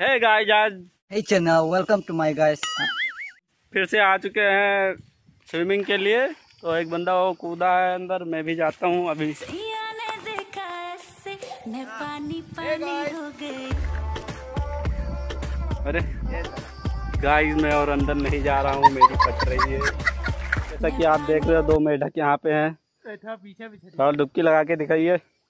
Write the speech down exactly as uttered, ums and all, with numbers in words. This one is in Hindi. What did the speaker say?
है गाइस, आज हे channel, welcome to my guys. फिर से आ चुके हैं स्विमिंग के लिए। तो एक बंदा वो कूदा है अंदर, मैं भी जाता हूँ अभी। अरे गाइस, मैं और अंदर नहीं जा रहा हूँ, मेरी फट रही है। जैसा कि आप देख रहे हो, दो मेढक यहाँ पे हैं। पीछे पीछे और डुबकी लगा के दिखाइए।